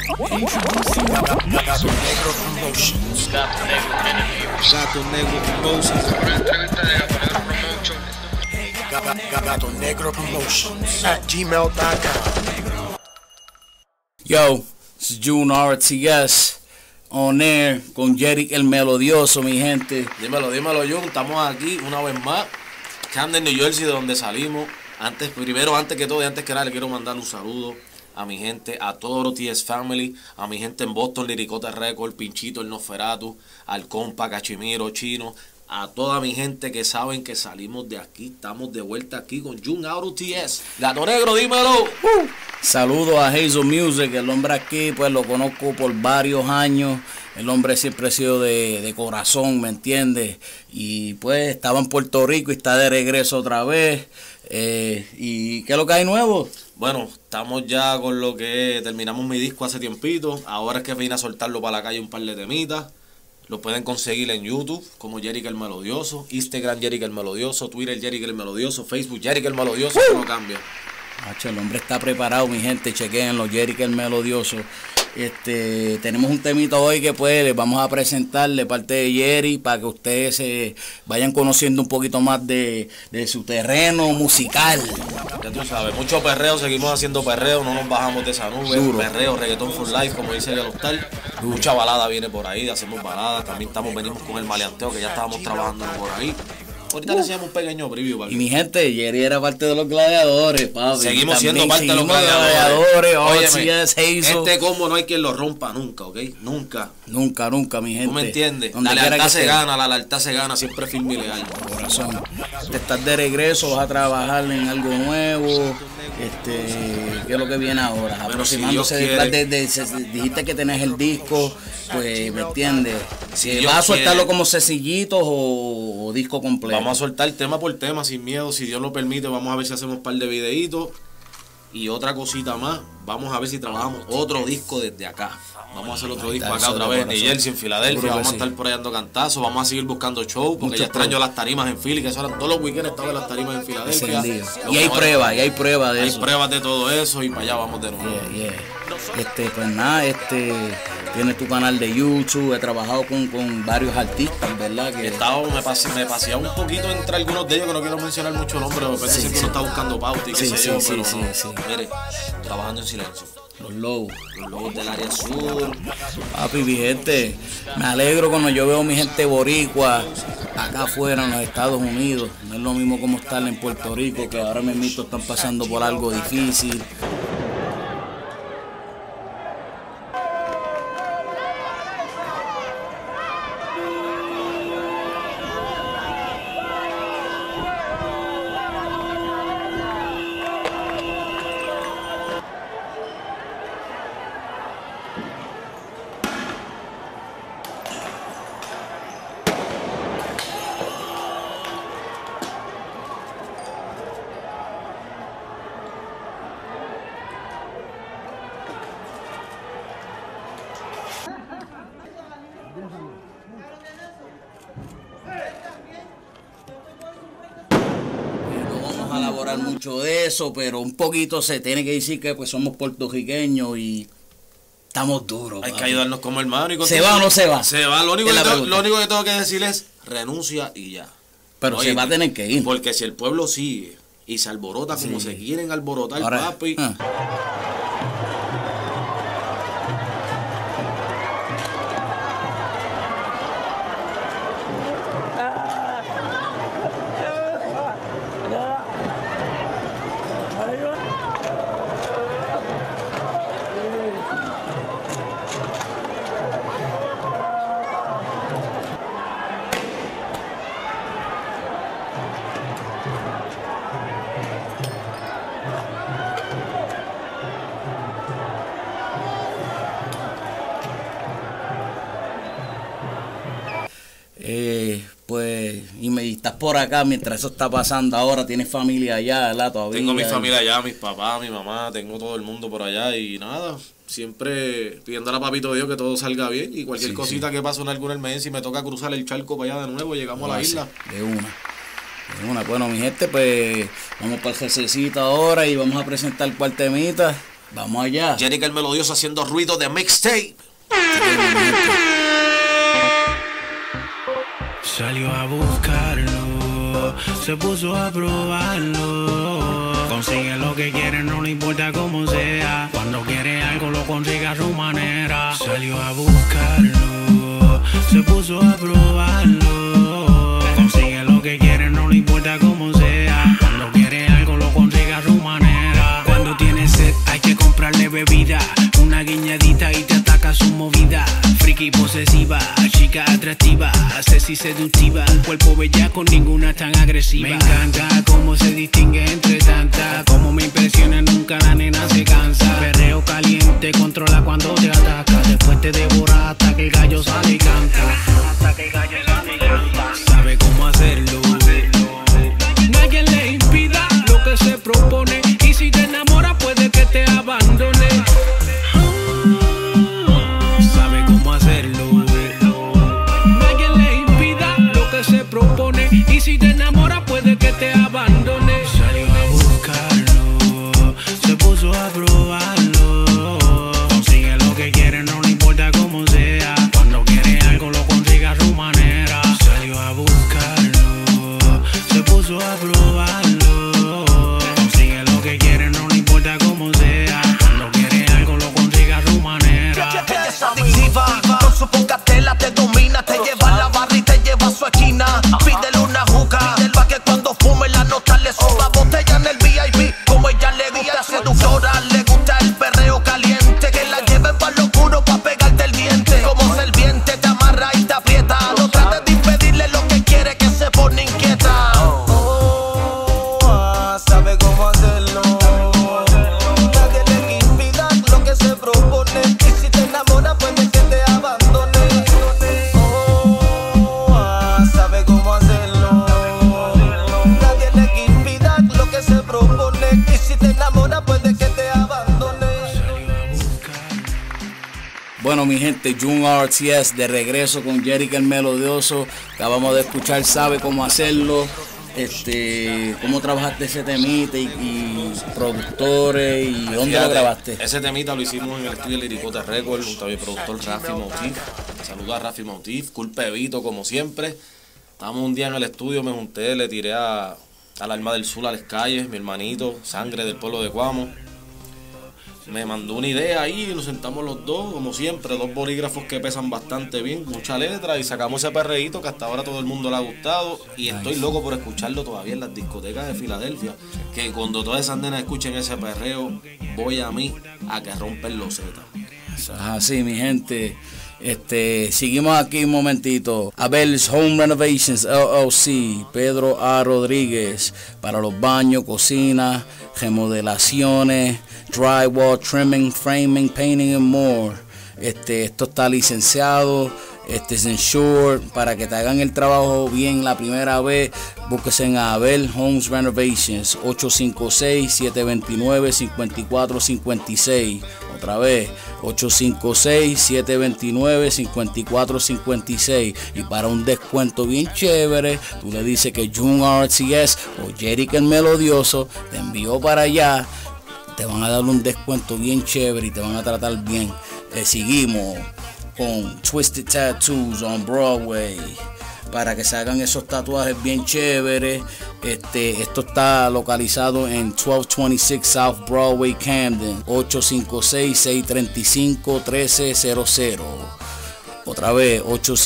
Introducing Gato Negro Promotions. Gato Negro Promotions. Gato Negro Promotions. Una entrevista de Gato Negro Promotions. Gato Negro Promotions at gmail.com. Yo, this is June RTS on air con Jerick el Melodioso, mi gente. Dímelo, Jun. Estamos aquí una vez más. Camden, New Jersey, de donde salimos. Antes que todo y antes que nada, le quiero mandar un saludo a mi gente, a todo TS Family, a mi gente en Boston, Liricota Record, Pinchito, el Nosferatu, al compa, Cachimiro, Chino, a toda mi gente que saben que salimos de aquí, estamos de vuelta aquí con Jun Auro TS. Gato Negro, dímelo. Saludo a Hazel Music, el hombre aquí, pues lo conozco por varios años. El hombre siempre ha sido de corazón, ¿me entiendes? Y pues estaba en Puerto Rico y está de regreso otra vez. ¿Y qué es lo que hay nuevo? Bueno, estamos ya con lo que terminamos mi disco hace tiempito. Ahora es que vine a soltarlo para la calle un par de temitas. Lo pueden conseguir en YouTube como Jerick el Melodioso, Instagram Jerick el Melodioso, Twitter Jerick el Melodioso, Facebook Jerick el Melodioso, que no cambia. Macho, el hombre está preparado, mi gente, chequenlo, Jerick el Melodioso. Tenemos un temito hoy que pues les vamos a presentar de parte de Jerry para que ustedes se vayan conociendo un poquito más de su terreno musical. Ya tú sabes, mucho perreo, seguimos haciendo perreo, no nos bajamos de esa nube. Duro. Perreo, reggaetón for life, como dice el hostal. Mucha balada viene por ahí, hacemos baladas, también venimos con el maleanteo que ya estábamos trabajando por ahí. Ahorita le hacemos un pequeño preview. Y mi gente, Jerry era parte de los gladiadores, papi. Seguimos También siendo parte de los seguimos gladiadores. Óyeme, este combo no hay quien lo rompa nunca, ¿ok? Nunca. Nunca, mi gente. ¿Tú me entiendes? Donde La quiera lealtad que se esté. gana, la lealtad se gana, siempre firme y leal. Corazón. Te estás de regreso, vas a trabajar en algo nuevo. ¿Qué es lo que viene ahora? Bueno, Aproximándose si Dios detrás dijiste que tenés el disco, pues, ¿me entiendes? Si Dios ¿Vas a soltarlo quiere. como sencillitos o disco completo? Vamos a soltar tema por tema, sin miedo. Si Dios lo permite, vamos a ver si hacemos un par de videitos. Y otra cosita más, vamos a ver si trabajamos otro disco desde acá. Vamos a hacer otro disco acá otra vez en New Jersey, en Filadelfia. Seguro que Vamos a sí. estar por ahí dando cantazos. Vamos a seguir buscando show, porque Mucho ya extraño pro. las tarimas en Philly, que eso eran todos los weekends, estaba en las tarimas en Filadelfia. Encendido. Lo Y hay mejor- pruebas de Hay eso. pruebas de todo eso y para allá vamos de nuevo. Yeah. Pues nada, tienes tu canal de YouTube, he trabajado con varios artistas, ¿verdad? Que Me paseaba un poquito entre algunos de ellos, que no quiero mencionar mucho nombre, porque Sí, siempre sí. uno está buscando pauta y qué Sí, sé yo, sí, pero sí, no. sí. Mire, trabajando en silencio. los lobos. Los lobos del área sur. Papi, mi gente, me alegro cuando yo veo mi gente boricua acá afuera en los Estados Unidos. No es lo mismo como estar en Puerto Rico, que ahora mismo están pasando por algo difícil. No vamos a elaborar mucho de eso, pero un poquito se tiene que decir que pues somos puertorriqueños y estamos duros. Hay que papi. ayudarnos como hermanos. Y ¿Se va o no se va? Se va. Lo único, Es la que tengo, pregunta. lo único que tengo que decir es renuncia y ya. Pero Oye, se va a tener que ir. Porque si el pueblo sigue y se alborota como se quieren alborotar, Ahora, papi. Pues, y estás por acá mientras eso está pasando ahora, tienes familia allá, ¿verdad? Todavía. Tengo mi familia allá, mis papás, mi mamá, tengo todo el mundo por allá y nada, siempre pidiéndole a papito Dios que todo salga bien y cualquier Sí, cosita que pase en alguna emergencia y me toca cruzar el charco para allá de nuevo, llegamos a la isla. De una. Bueno, mi gente, pues vamos para el jerseycito ahora y vamos a presentar cuál temita. Vamos allá. Jerick el Melodioso haciendo ruido de mixtape. Salió a buscarlo, se puso a probarlo. Consigue lo que quiere, no le importa cómo sea. Cuando quiere algo lo consigue a su manera. Salió a buscarlo, se puso a probarlo. Consigue lo que quiere, no le importa cómo sea. Cuando quiere algo lo consigue a su manera. Cuando tiene sed hay que comprarle bebida. Una guiñadita y te ataca su movida. Friki posesiva, chica atractiva, sexy seductiva. Un cuerpo bellaco, ninguna tan agresiva. Me encanta cómo se distingue entre tantas. Como me impresiona, nunca la nena se cansa. Perreo caliente, controla cuando te ataca. Después te devora hasta que el gallo sale y canta. Hasta que el gallo sale y canta. Sabe cómo hacerlo. Nadie le impida lo que se propone. Y si te enamora puede que te abandone. Sabe cómo hacerlo. Nadie le impida lo que se propone. Y si te enamora puede que te abandone. Salió a buscarlo, se puso a probarlo. Consigue lo que quiere, no le importa cómo sea. Cuando quiere algo lo consigue a su manera. Salió a buscarlo, se puso a probarlo. Consigue lo que quiere, no le importa cómo sea. Cuando quiere algo lo consigue a su manera. Ella es adictiva, con su poca tela te domina. Te lleva a la barra y te lleva a su esquina. Pídele una juca, del pa' que cuando fume la nota le suba. Botella en el VIP, como ella le gusta. Seductora, le gusta el perreo caliente. Que la lleven pa' lo oscuro pa' pegarte el diente. Como serviente te amarra y te aprieta. No trates de impedirle lo que quiere, que se pone inquieta. Sabe cómo hacerlo. Nadie le impida lo que se propone. Y si te enamora puede que te abandone. Sabe cómo hacerlo. Nadie le impida lo que se propone. Y si te enamora puede que te abandone. Bueno, mi gente, June RTS de regreso con Jerick el Melodioso. Acabamos de escuchar Sabe Cómo Hacerlo. ¿Cómo trabajaste ese temita y productores y dónde Fíjate, lo grabaste? Ese temita lo hicimos en el estudio Liricote Records junto a mi productor Rafi Motif. Saluda a Rafi Motif, culpevito como siempre. Estábamos un día en el estudio, me junté, le tiré al Alma del Sur a las calles, mi hermanito, Sangre del pueblo de Cuamo. Me mandó una idea ahí y nos sentamos los dos, como siempre, dos bolígrafos que pesan bastante bien, mucha letra, y sacamos ese perreíto que hasta ahora todo el mundo le ha gustado. Y estoy loco por escucharlo todavía en las discotecas de Filadelfia. Que cuando todas esas nenas escuchen ese perreo, voy a mí a que rompen los zetas. Eso es así, mi gente. Seguimos aquí un momentito. Abel's Home Renovations LLC, Pedro A. Rodríguez, para los baños, cocinas, remodelaciones, drywall, trimming, framing, painting and more. Esto está licenciado, es insured, para que te hagan el trabajo bien la primera vez. Búsquese en Abel Homes Renovations, 856-729-5456. Otra vez, 856-729-5456. Y para un descuento bien chévere, tú le dices que June RTS o Jerick el Melodioso te envió para allá. Te van a dar un descuento bien chévere y te van a tratar bien. Seguimos con Twisted Tattoos on Broadway, para que se hagan esos tatuajes bien chéveres. Esto está localizado en 1226 South Broadway, Camden, 856-635-1300. Otra vez,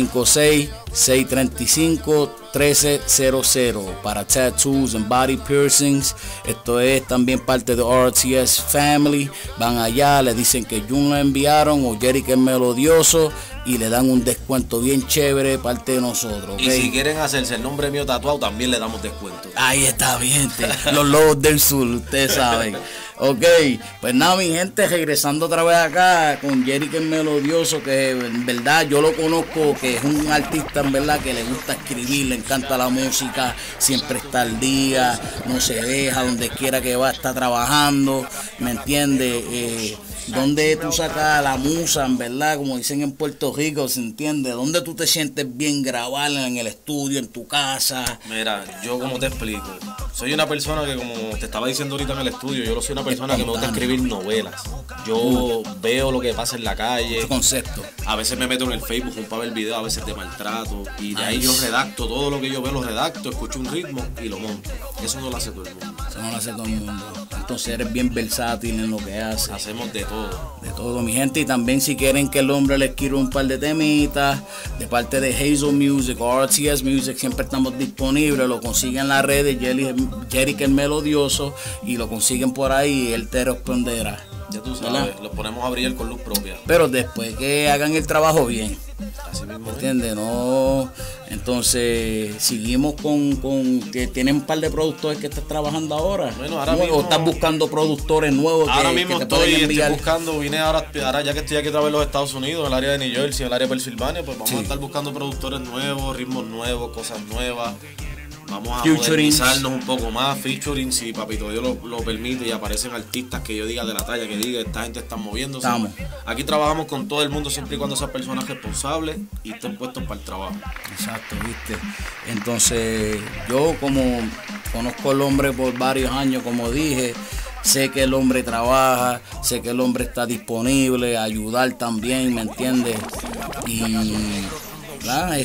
856-635-1300 para tattoos and body piercings. Esto es también parte de RTS Family. Van allá, le dicen que June lo enviaron o Jerick el Melodioso y le dan un descuento bien chévere de parte de nosotros. Y si quieren hacerse el nombre mío tatuado, también le damos descuento. Ahí está bien, los lobos del sur, ustedes saben. Ok, pues nada, mi gente, regresando otra vez acá con Jerick el Melodioso, que en verdad yo lo conozco, que es un artista en verdad que le gusta escribir, le encanta la música, siempre está al día, no se deja, donde quiera que va está trabajando, ¿me entiende? ¿Dónde tú sacas la musa, en verdad? Como dicen en Puerto Rico, ¿se entiende? ¿Dónde tú te sientes bien grabar en el estudio, en tu casa? Mira, yo como te explico, soy una persona que, como te estaba diciendo ahorita en el estudio, yo soy una persona que me gusta escribir novelas. Yo veo lo que pasa en la calle. Tu concepto. A veces me meto en el Facebook para ver videos, a veces de maltrato, y de ahí yo redacto todo lo que yo veo, lo redacto, escucho un ritmo y lo monto. Eso no lo hace todo el mundo. Eso no lo hace todo el mundo. Entonces eres bien versátil en lo que haces. Hacemos de todo. De todo, mi gente. Y también si quieren que el hombre les quiera un par de temitas de parte de Hazel Music o RTS Music, siempre estamos disponibles. Lo consiguen en las redes, Jerick el Melodioso, y lo consiguen por ahí y él te responderá. Ya tú sabes, ¿verdad? los ponemos a brillar con luz propia. Pero después que hagan el trabajo bien. Así mismo. ¿Entiendes? No. Entonces, seguimos con que tienen un par de productores que estás trabajando ahora. Bueno, ahora ¿O mismo estás buscando productores nuevos? Ahora que mismo te pueden estoy enviar? buscando, vine ahora ya que estoy aquí otra vez en los Estados Unidos, en el área de New Jersey, en el área de Pensilvania, pues vamos a estar buscando productores nuevos, ritmos nuevos, cosas nuevas. Vamos a Featurings. modernizarnos un poco más, featuring, si Papito Dios lo permite y aparecen artistas que yo diga de la talla, que diga, esta gente está moviéndose. Estamos. Aquí trabajamos con todo el mundo siempre y cuando sean personas responsables y estén puestos para el trabajo. Exacto, viste. Entonces, yo como conozco al hombre por varios años, como dije, sé que el hombre trabaja, sé que el hombre está disponible a ayudar también, ¿me entiendes? Y, ¿verdad?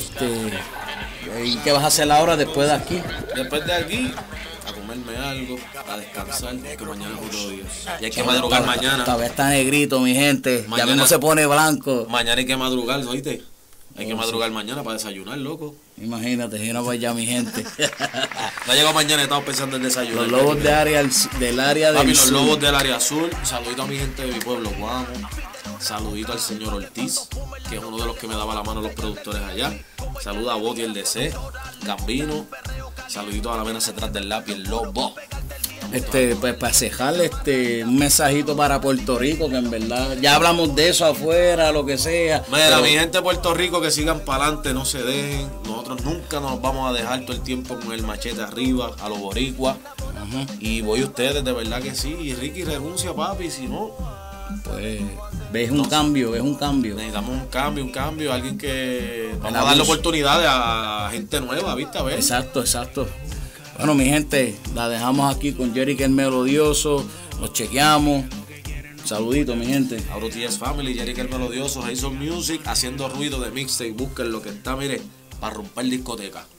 ¿Y qué vas a hacer ahora después de aquí? Después de aquí, a comerme algo, a descansar, que mañana es otro día. Y hay que madrugar mañana. Todavía está negrito, mi gente. Ya Mañana- mismo se pone blanco. Mañana hay que madrugar, ¿no oíste? Hay que madrugar mañana para desayunar, loco. Imagínate, si no para allá, mi gente. No ha llegado mañana, estamos pensando en desayunar. Los lobos del área Papi, del los sur. lobos del área azul. Saludito a mi gente de mi pueblo, Guamo. Saludito al señor Ortiz, que es uno de los que me daba la mano a los productores allá. Saluda a Boti, el DC, Gambino. Saludito a la vena atrás del lápiz, el lobo. Pues para cejar un mensajito para Puerto Rico, que en verdad ya hablamos de eso afuera, lo que sea. Mira, pero mi gente de Puerto Rico, que sigan para adelante, no se dejen. Nosotros nunca nos vamos a dejar todo el tiempo con el machete arriba, a los boricuas. Y voy a ustedes, de verdad que sí. Y Ricky renuncia, papi, si no, pues ves un cambio, necesitamos un cambio, alguien que vamos El a darle abuso. oportunidades a gente nueva, ¿viste? A ver. Exacto. Bueno, mi gente, la dejamos aquí con Jerick el Melodioso, los chequeamos. Saludito, mi gente. Auro TS Family, Jerick el Melodioso, Hazel Music, haciendo ruido de mixtape. Busquen lo que está, mire, para romper discoteca.